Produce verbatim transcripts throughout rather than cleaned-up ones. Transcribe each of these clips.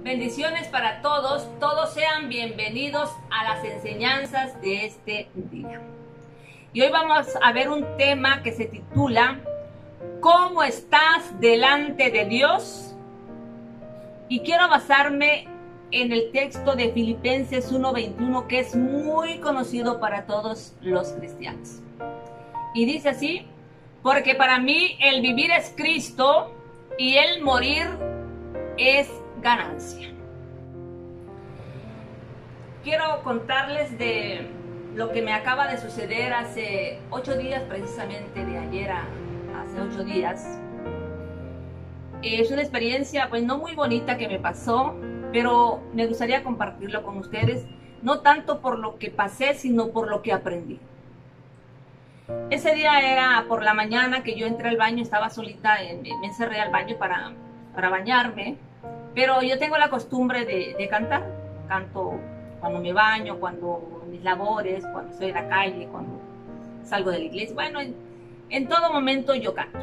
Bendiciones para todos, todos sean bienvenidos a las enseñanzas de este día. Y hoy vamos a ver un tema que se titula ¿Cómo estás delante de Dios? Y quiero basarme en el texto de Filipenses uno veintiuno, que es muy conocido para todos los cristianos. Y dice así: porque para mí el vivir es Cristo y el morir es ganancia. Quiero contarles de lo que me acaba de suceder hace ocho días, precisamente de ayer a hace ocho días. Es una experiencia pues no muy bonita que me pasó, pero me gustaría compartirlo con ustedes, no tanto por lo que pasé, sino por lo que aprendí. Ese día era por la mañana que yo entré al baño, estaba solita, me encerré al baño para, para bañarme, pero yo tengo la costumbre de, de cantar. Canto cuando me baño, cuando mis labores, cuando estoy en la calle, cuando salgo de la iglesia. Bueno, en, en todo momento yo canto.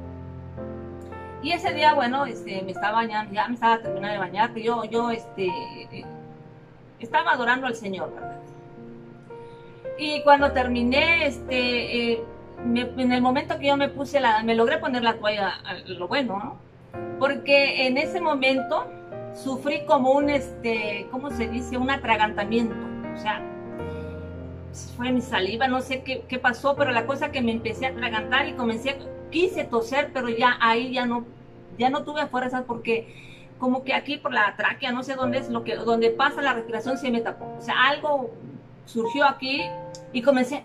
Y ese día, bueno, este, me estaba bañando, ya me estaba terminando de bañar, que yo, yo este, estaba adorando al Señor, ¿verdad? Y cuando terminé, este, eh, me, en el momento que yo me puse la, me logré poner la toalla, lo bueno, ¿no? Porque en ese momento sufrí como un, este, ¿cómo se dice? Un atragantamiento. O sea, fue mi saliva, no sé qué, qué pasó, pero la cosa que me empecé a atragantar y comencé, quise toser, pero ya ahí ya no, ya no tuve fuerzas porque como que aquí por la tráquea, no sé dónde es, lo que, donde pasa la respiración se me tapó. O sea, algo surgió aquí y comencé.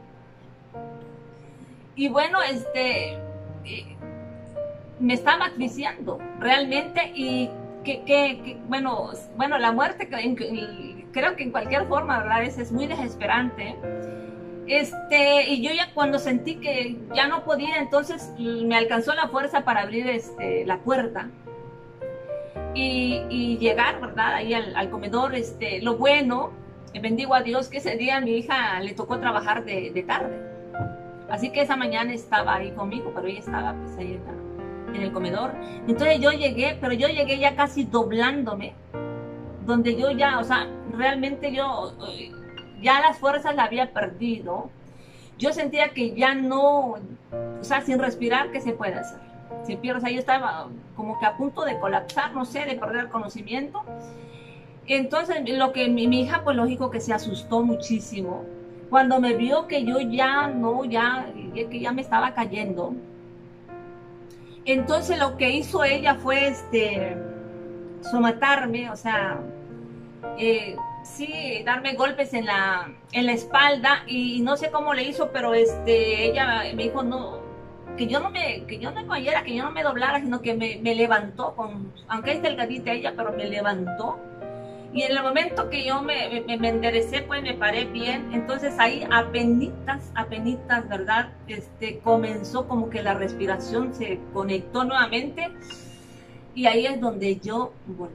Y bueno, este... me estaba asfixiando realmente. Y que, que, que bueno, bueno, la muerte creo que en cualquier forma, ¿verdad? Es, es muy desesperante. Este, y yo ya cuando sentí que ya no podía, entonces me alcanzó la fuerza para abrir este, la puerta y, y llegar, ¿verdad? Ahí al, al comedor. Este, lo bueno, bendigo a Dios que ese día a mi hija le tocó trabajar de, de tarde. Así que esa mañana estaba ahí conmigo, pero ella estaba pues ahí en la en el comedor. Entonces yo llegué, pero yo llegué ya casi doblándome, donde yo ya, o sea, realmente yo ya las fuerzas las había perdido. Yo sentía que ya no, o sea, sin respirar, ¿qué se puede hacer? Si pierdo, o sea, yo estaba como que a punto de colapsar, no sé, de perder el conocimiento. Entonces, lo que mi, mi hija, pues lógico que se asustó muchísimo cuando me vio que yo ya no, ya, que ya me estaba cayendo. Entonces lo que hizo ella fue este, somatarme, o sea, eh, sí, darme golpes en la, en la espalda, y no sé cómo le hizo, pero este, ella me dijo no, que yo no me, que yo no me cayera, que yo no me doblara, sino que me, me levantó, con, aunque es delgadita ella, pero me levantó. Y en el momento que yo me, me, me enderecé, pues me paré bien. Entonces ahí apenitas, apenitas, ¿verdad? Este, comenzó como que la respiración se conectó nuevamente. Y ahí es donde yo volví.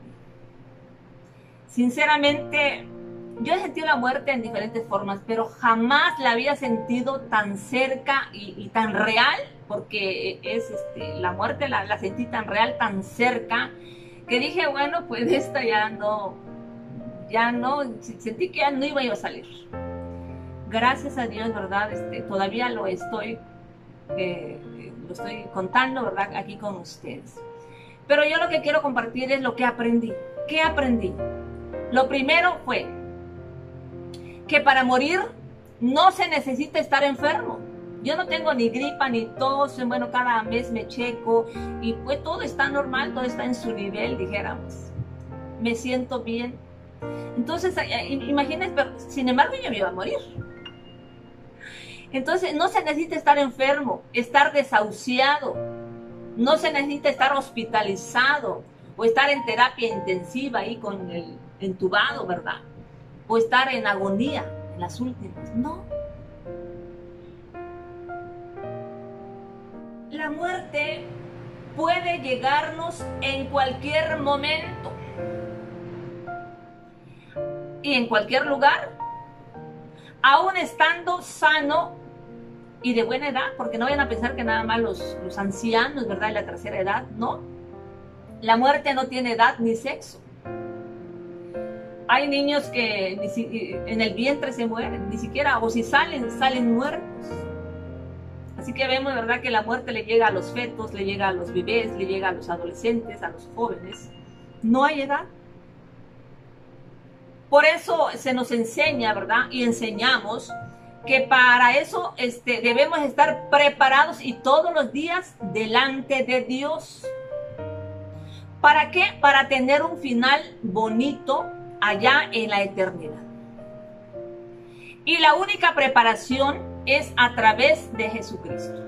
Sinceramente, yo he sentido la muerte en diferentes formas, pero jamás la había sentido tan cerca y, y tan real. Porque es este, la muerte la, la sentí tan real, tan cerca, que dije, bueno, pues esta ya no... ya no, sentí que ya no iba yo a salir. Gracias a Dios, ¿verdad? Este, todavía lo estoy, eh, lo estoy contando, ¿verdad? Aquí con ustedes. Pero yo lo que quiero compartir es lo que aprendí. ¿Qué aprendí? Lo primero fue que para morir no se necesita estar enfermo. Yo no tengo ni gripa ni tos, bueno, cada mes me checo y pues todo está normal, todo está en su nivel, dijéramos. Me siento bien. Entonces, imagínense, pero sin embargo yo me iba a morir. Entonces, no se necesita estar enfermo, estar desahuciado, no se necesita estar hospitalizado o estar en terapia intensiva ahí con el entubado, ¿verdad? O estar en agonía, en las últimas. No. La muerte puede llegarnos en cualquier momento. Y en cualquier lugar, aún estando sano y de buena edad, porque no vayan a pensar que nada más los, los ancianos, ¿verdad?, de la tercera edad, no. La muerte no tiene edad ni sexo. Hay niños que ni si, en el vientre se mueren, ni siquiera, o si salen, salen muertos. Así que vemos, ¿verdad?, que la muerte le llega a los fetos, le llega a los bebés, le llega a los adolescentes, a los jóvenes. No hay edad. Por eso se nos enseña, ¿verdad?, y enseñamos que para eso este, debemos estar preparados y todos los días delante de Dios. ¿Para qué? Para tener un final bonito allá en la eternidad. Y la única preparación es a través de Jesucristo.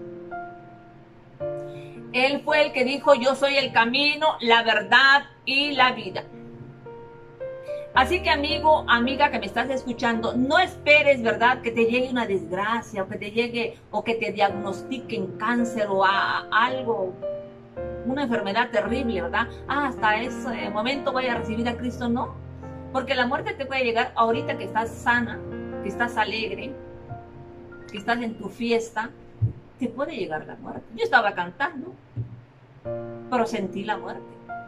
Él fue el que dijo: yo soy el camino, la verdad y la vida. Así que, amigo, amiga que me estás escuchando, no esperes, ¿verdad?, que te llegue una desgracia o que te llegue o que te diagnostiquen cáncer o a, a algo, una enfermedad terrible, ¿verdad? Ah, hasta ese momento voy a recibir a Cristo. No, porque la muerte te puede llegar ahorita que estás sana, que estás alegre, que estás en tu fiesta, te puede llegar la muerte. Yo estaba cantando, pero sentí la muerte.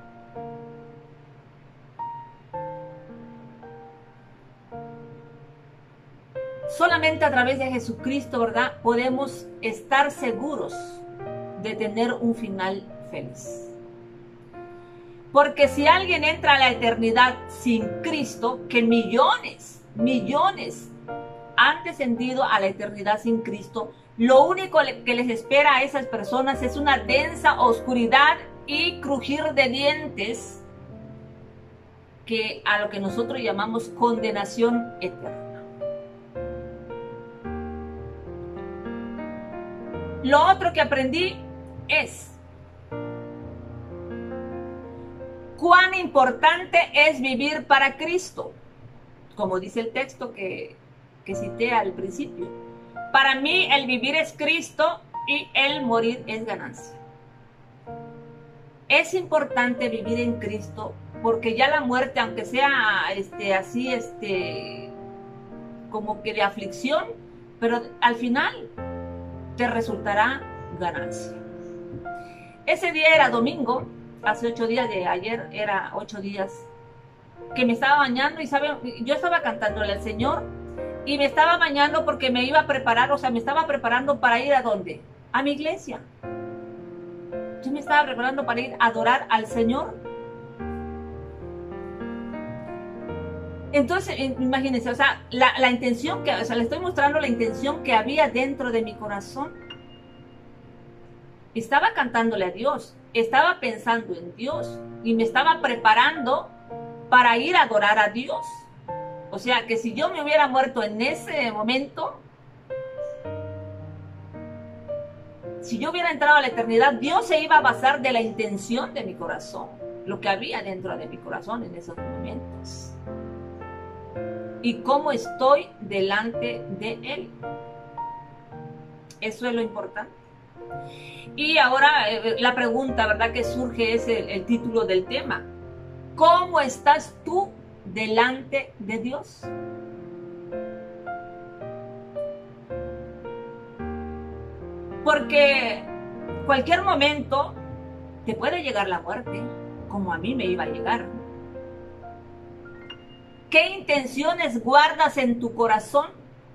Solamente a través de Jesucristo, ¿verdad?, podemos estar seguros de tener un final feliz. Porque si alguien entra a la eternidad sin Cristo, que millones, millones han descendido a la eternidad sin Cristo, lo único que les espera a esas personas es una densa oscuridad y crujir de dientes, que a lo que nosotros llamamos condenación eterna. Lo otro que aprendí es cuán importante es vivir para Cristo, como dice el texto que, que cité al principio. Para mí el vivir es Cristo y el morir es ganancia. Es importante vivir en Cristo porque ya la muerte, aunque sea este, así, este, como que de aflicción, pero al final te resultará ganancia. Ese día era domingo, hace ocho días de ayer, era ocho días, que me estaba bañando y sabe, yo estaba cantándole al Señor y me estaba bañando porque me iba a preparar, o sea, me estaba preparando para ir ¿a dónde? A mi iglesia. Yo me estaba preparando para ir a adorar al Señor. Entonces, imagínense, o sea, la, la intención que, o sea, le estoy mostrando la intención que había dentro de mi corazón. Estaba cantándole a Dios, estaba pensando en Dios y me estaba preparando para ir a adorar a Dios. O sea, que si yo me hubiera muerto en ese momento, si yo hubiera entrado a la eternidad, Dios se iba a basar de la intención de mi corazón, lo que había dentro de mi corazón en esos momentos. Y cómo estoy delante de Él. Eso es lo importante. Y ahora eh, la pregunta, ¿verdad?, que surge es el, el título del tema. ¿Cómo estás tú delante de Dios? Porque cualquier momento te puede llegar la muerte, como a mí me iba a llegar. ¿Qué intenciones guardas en tu corazón?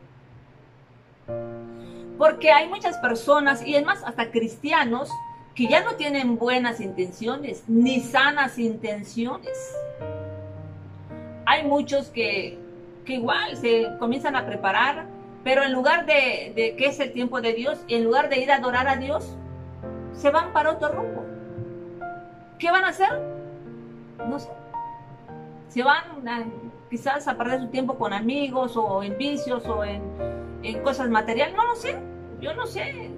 Porque hay muchas personas, y es más, hasta cristianos, que ya no tienen buenas intenciones, ni sanas intenciones. Hay muchos que, que igual se comienzan a preparar, pero en lugar de, de que es el tiempo de Dios, y en lugar de ir a adorar a Dios, se van para otro rumbo. ¿Qué van a hacer? No sé. Se van a, quizás a perder su tiempo con amigos, o en vicios, o en, en cosas materiales. No lo sé, yo no sé.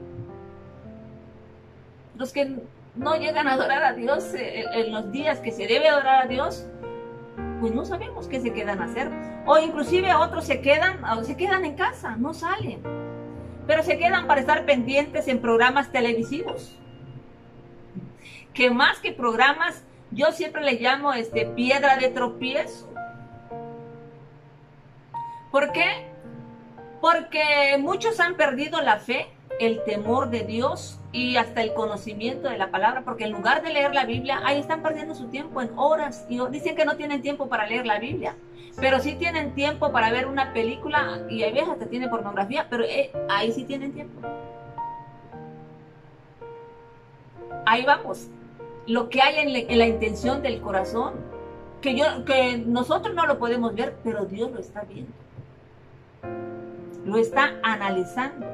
Los que no llegan a adorar a Dios en, en los días que se debe adorar a Dios, pues no sabemos qué se quedan a hacer. O inclusive otros se quedan, se quedan en casa, no salen. Pero se quedan para estar pendientes en programas televisivos. Que más que programas, yo siempre le llamo este, piedra de tropiezo. ¿Por qué? Porque muchos han perdido la fe el temor de Dios y hasta el conocimiento de la palabra, porque en lugar de leer la Biblia, ahí están perdiendo su tiempo en horas y dicen que no tienen tiempo para leer la Biblia, pero sí tienen tiempo para ver una película, y hay veces que tiene pornografía, pero eh, ahí sí tienen tiempo. Ahí vamos, lo que hay en, le, en la intención del corazón, que, yo, que nosotros no lo podemos ver, pero Dios lo está viendo, lo está analizando.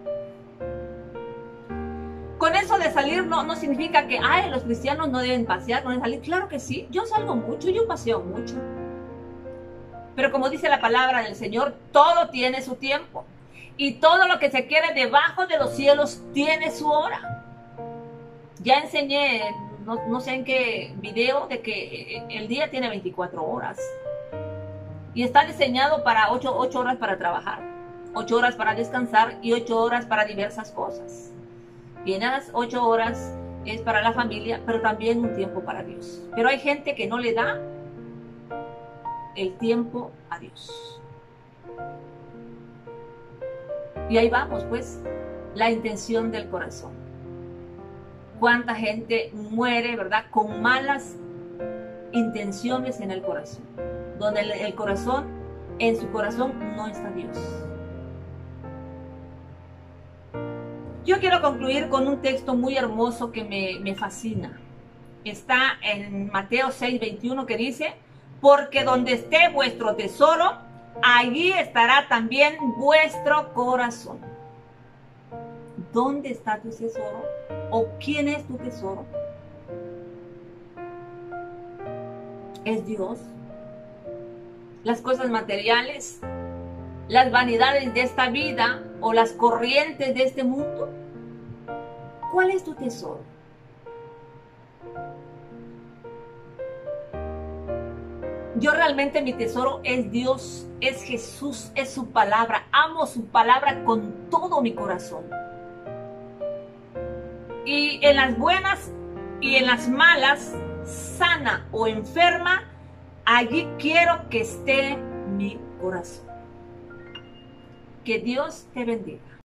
Con eso de salir no, no significa que ay, los cristianos no deben pasear, no deben salir. Claro que sí, yo salgo mucho, yo paseo mucho. Pero como dice la palabra del Señor, todo tiene su tiempo. Y todo lo que se quiere debajo de los cielos tiene su hora. Ya enseñé, no, no sé en qué video, de que el día tiene veinticuatro horas. Y está diseñado para ocho horas para trabajar, ocho horas para descansar y ocho horas para diversas cosas. Y en esas ocho horas es para la familia, pero también un tiempo para Dios. Pero hay gente que no le da el tiempo a Dios. Y ahí vamos, pues, la intención del corazón. Cuánta gente muere, ¿verdad?, con malas intenciones en el corazón. Donde el, el corazón, en su corazón no está Dios. Yo quiero concluir con un texto muy hermoso que me, me fascina. Está en Mateo seis veintiuno, que dice: porque donde esté vuestro tesoro, allí estará también vuestro corazón. ¿Dónde está tu tesoro? ¿O quién es tu tesoro? ¿Es Dios? ¿Las cosas materiales? ¿Las vanidades de esta vida o las corrientes de este mundo? ¿Cuál es tu tesoro? Yo realmente, mi tesoro es Dios, es Jesús, es su palabra. Amo su palabra con todo mi corazón. Y en las buenas y en las malas, sana o enferma, allí quiero que esté mi corazón. Que Dios te bendiga.